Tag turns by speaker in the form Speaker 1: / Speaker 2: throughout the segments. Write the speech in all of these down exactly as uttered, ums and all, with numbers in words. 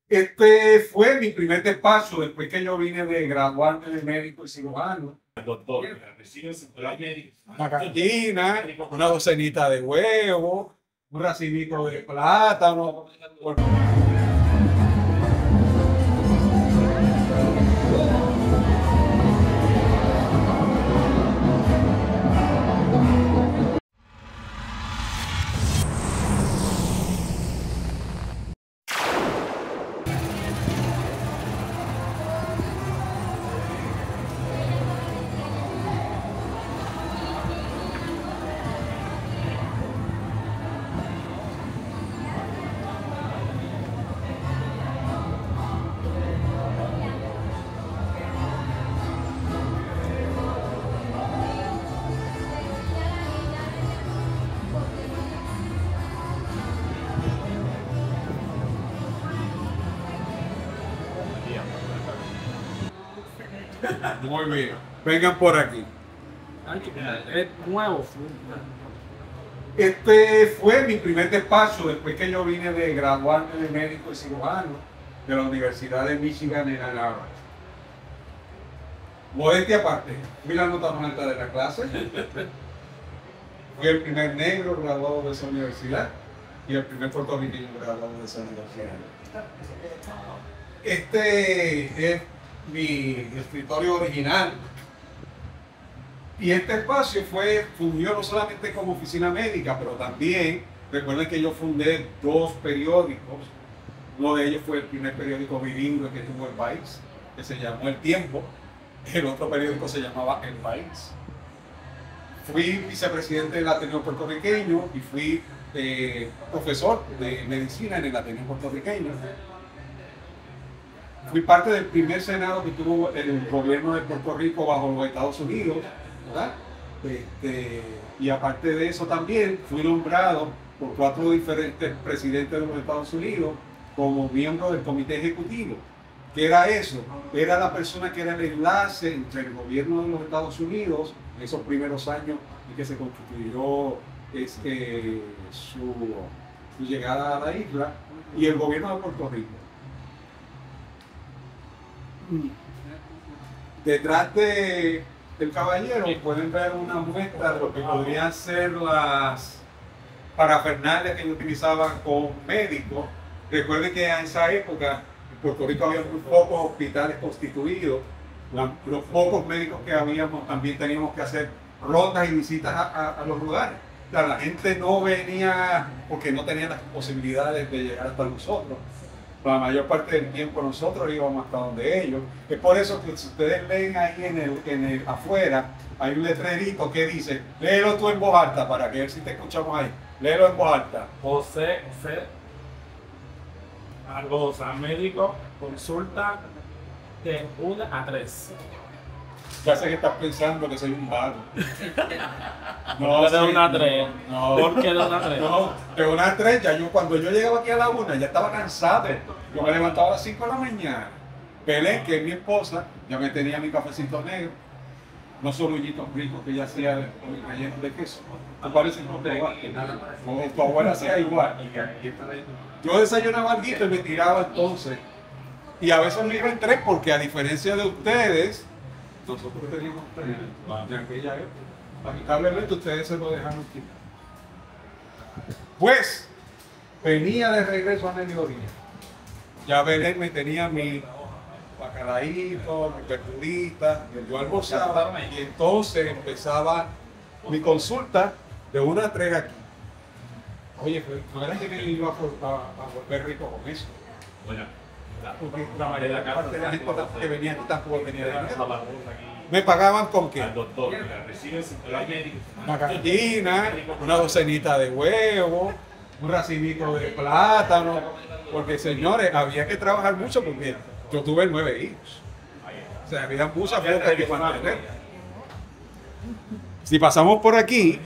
Speaker 1: Este fue mi primer despacho después que yo vine de graduarme de médico y cirujano.
Speaker 2: Doctor, recibe médico.
Speaker 1: Una cantina, una docenita de huevos, un racimito de plátano. Muy bien, vengan por aquí.
Speaker 3: Es nuevo.
Speaker 1: Este fue mi primer despacho después que yo vine de graduarme de médico y cirujano de la Universidad de Michigan en Ann Arbor. Modestia aparte, fui la nota más alta de la clase. Fui el primer negro graduado de esa universidad y el primer puertorriqueño graduado de esa universidad. Este es mi escritorio original. Y este espacio fue, fungió no solamente como oficina médica, pero también, recuerden que yo fundé dos periódicos. Uno de ellos fue el primer periódico bilingüe que tuvo el país, que se llamó El Tiempo. El otro periódico se llamaba El País. Fui vicepresidente del Ateneo Puertorriqueño y fui eh, profesor de medicina en el Ateneo Puertorriqueño. Fui parte del primer senado que tuvo el gobierno de Puerto Rico bajo los Estados Unidos, ¿verdad? Este, y aparte de eso también fui nombrado por cuatro diferentes presidentes de los Estados Unidos como miembro del comité ejecutivo. ¿Qué era eso? Era la persona que era el enlace entre el gobierno de los Estados Unidos en esos primeros años en que se constituyó este, su, su llegada a la isla y el gobierno de Puerto Rico. Detrás de, del caballero pueden ver una muestra de lo que podrían ser las parafernalias que ellos utilizaban con médicos. Recuerden que en esa época en Puerto Rico había muy pocos hospitales constituidos. La, los pocos médicos que habíamos también teníamos que hacer rondas y visitas a, a, a los lugares. O sea, la gente no venía porque no tenía las posibilidades de llegar hasta nosotros. La mayor parte del tiempo nosotros íbamos hasta donde ellos. Es por eso que si ustedes leen ahí en el, en el afuera, hay un letrerito que dice, léelo tú en voz alta para que ver si te escuchamos ahí. Léelo en voz alta.
Speaker 3: José, José, algo, o sea, médico, consulta de una a tres.
Speaker 1: Ya sé que estás pensando que soy un vago.
Speaker 3: No, de
Speaker 1: soy-
Speaker 3: una a tres.
Speaker 1: No,
Speaker 3: ¿Por qué de una a tres?
Speaker 1: no, de una a tres, ya yo cuando yo llegaba aquí a la una ya estaba cansado. Yo me levantaba a las cinco de la mañana. Belén, que es mi esposa, ya me tenía mi cafecito negro, unos sorullitos ricos que ella hacía de- rellenos de queso. ¿Te parece que no te va? No, tu abuela hacía igual. Yo desayunaba algo y me tiraba entonces. Y a veces me iba en tres porque a diferencia de ustedes, nosotros teníamos tres de aquella época. Lamentablemente ustedes se lo dejaron quitar. Pues, venía de regreso a mediodía. Ya Belén me tenía mi bacalaíto, mi verdurita, yo almorzaba y entonces empezaba mi consulta de una a tres aquí. Oye, pues, no era que me iba a, a, a volver rico con eso. Porque la mayoría de la gente que venía aquí tampoco tenía dinero. ¿Me pagaban con qué?
Speaker 2: Al doctor, recibe médico.
Speaker 1: Una cantina, una docenita de huevos, un racimito de plátano. Porque, señores, había que trabajar mucho porque yo tuve nueve hijos. O sea, había muchas cosas que mantener. Si pasamos por aquí,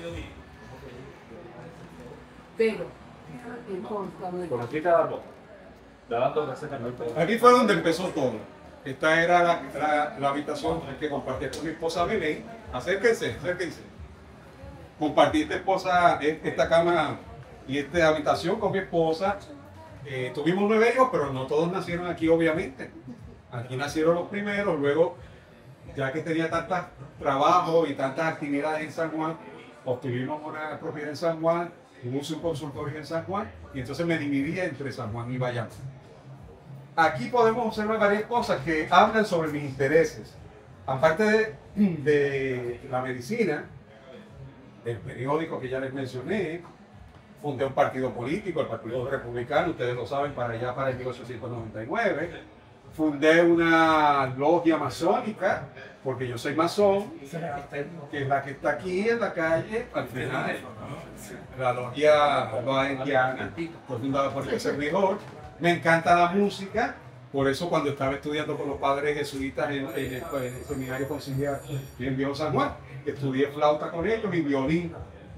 Speaker 4: Pero,
Speaker 2: Por aquí cada dos. Dando receta.
Speaker 1: aquí fue donde empezó todo. Esta era la, la, la habitación que compartí con mi esposa Belén. Acérquense, acérquense. Compartí esta esposa, esta cama y esta habitación con mi esposa. Eh, tuvimos nueve hijos, pero no todos nacieron aquí, obviamente. Aquí nacieron los primeros, luego, ya que tenía tantos trabajos y tantas actividades en San Juan, obtuvimos una propiedad en San Juan, puse un consultorio en San Juan, y entonces me dividía entre San Juan y Bayamón. Aquí podemos observar varias cosas que hablan sobre mis intereses. Aparte de, de la medicina, el periódico que ya les mencioné, fundé un partido político, el Partido Republicano, ustedes lo saben, para allá para el mil ochocientos noventa y nueve. Fundé una logia masónica, porque yo soy masón, que es la que está aquí en la calle, al final. La logia Indiana, fue fundada por el servidor. Me encanta la música, por eso cuando estaba estudiando con los padres jesuitas en, en, el, en el seminario conciliar en Viejo San Juan, estudié flauta con ellos y violín.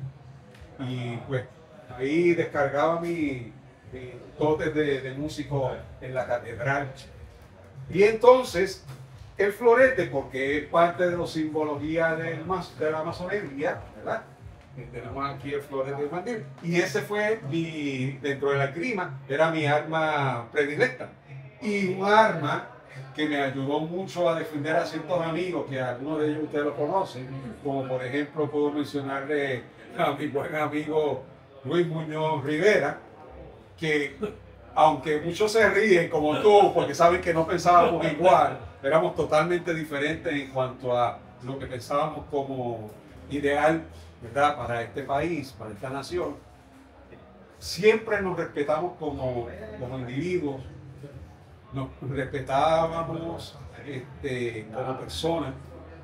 Speaker 1: Y pues ahí descargaba mi, mi dotes de, de músico en la catedral. Y entonces el florete, porque es parte de la simbología del, de la masonería, ¿verdad? Tenemos aquí el florete del mandil. Y ese fue mi, dentro de la clima, era mi arma predilecta. Y un arma que me ayudó mucho a defender a ciertos amigos, que algunos de ellos ustedes lo conocen, como por ejemplo puedo mencionarle a mi buen amigo Luis Muñoz Rivera, que aunque muchos se ríen como tú, porque saben que no pensábamos igual, éramos totalmente diferentes en cuanto a lo que pensábamos como ideal, ¿verdad?, para este país, para esta nación. Siempre nos respetamos como, como individuos, nos respetábamos este, como personas.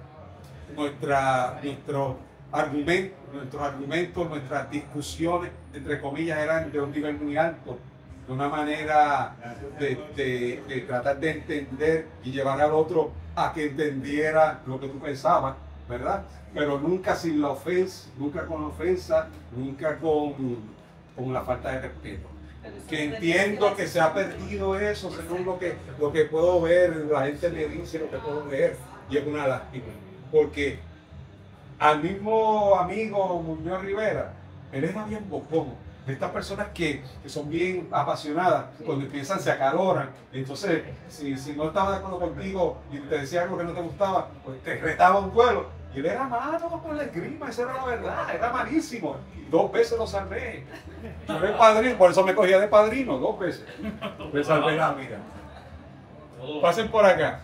Speaker 1: Nuestra, nuestro argumento, nuestros argumentos, nuestras discusiones, entre comillas, eran de un nivel muy alto, de una manera de, de, de tratar de entender y llevar al otro a que entendiera lo que tú pensabas, ¿verdad? Pero nunca sin la ofensa, nunca con ofensa, nunca con, con la falta de respeto. Que entiendo que se ha perdido eso, según lo que, lo que puedo ver, la gente me dice lo que puedo ver, y es una lástima. Porque al mismo amigo Muñoz Rivera, él era bien bocón. Estas personas que, que son bien apasionadas, cuando empiezan se acaloran. Entonces, si, si no estaba de acuerdo contigo y te decía algo que no te gustaba, pues te retaba un duelo. Y él era malo con la esgrima, esa era la verdad, era malísimo. Y dos veces lo salvé. Yo era el padrino, por eso me cogía de padrino, dos veces. Me salvé la vida. Pasen por acá.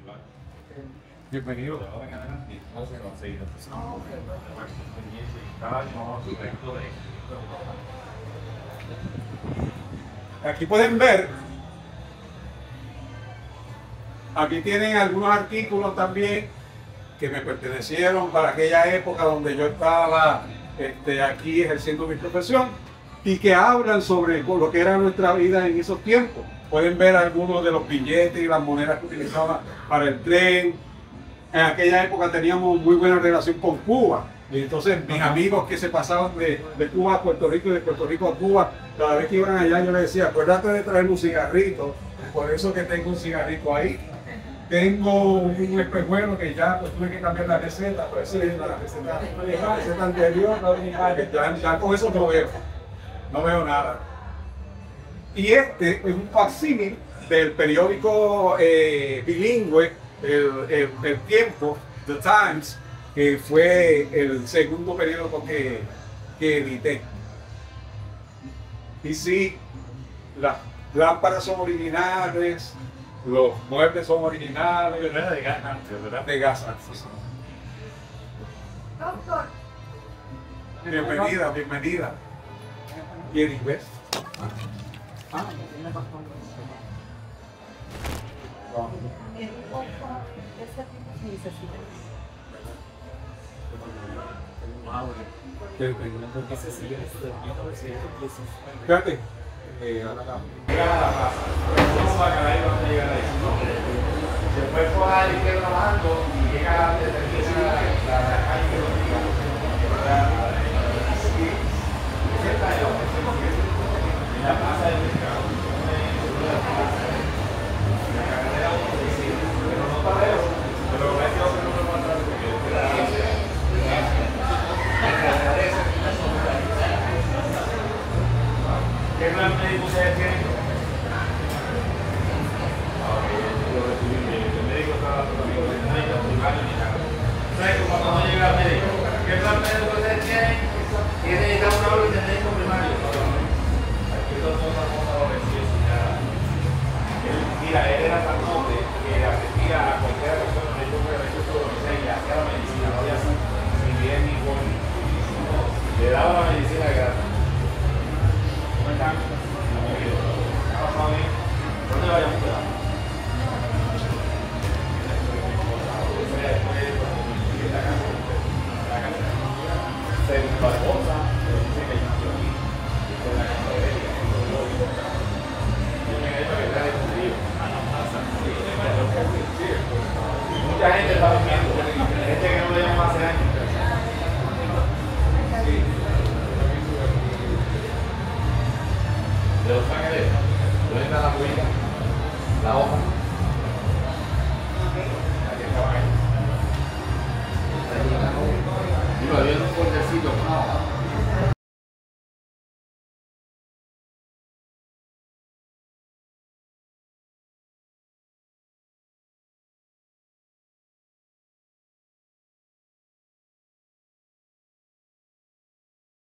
Speaker 1: Bienvenido. Aquí pueden ver, aquí tienen algunos artículos también que me pertenecieron para aquella época donde yo estaba este, aquí ejerciendo mi profesión y que hablan sobre lo que era nuestra vida en esos tiempos. Pueden ver algunos de los billetes y las monedas que utilizaba para el tren. En aquella época teníamos muy buena relación con Cuba. Y entonces mis amigos que se pasaban de, de Cuba a Puerto Rico y de Puerto Rico a Cuba, cada vez que iban allá yo les decía, acuérdate de traerme un cigarrito, por eso que tengo un cigarrito ahí. Tengo un espejuelo que ya pues, tuve que cambiar la receta, pues esa es la receta, la receta anterior, ya, ya con eso no veo, no veo nada. Y este es un facsímil del periódico eh, bilingüe, el, el, el Tiempo, The Times, que fue el segundo periódico que, que edité. Y sí, las lámparas son originales, los muebles son originales.
Speaker 3: Pero era de gas antes, ¿verdad?
Speaker 1: De gas antes. Bienvenida, bienvenida. ¿Quieres ver? Ah, Fíjate. Eh, ahora acá.
Speaker 3: ¿Cómo va a caer? ¿Vamos a llegar ahí? Después por ahí que trabajando y llega a determinar la calle que lo diga. En la plaza del mercado. La carretera uno diecisiete. Pero no para eso. Pero hay que hacer un poco más tarde porque ¿qué plan médico ustedes tienen? de Los Ángeles, ¿dónde está la pollita? La hoja.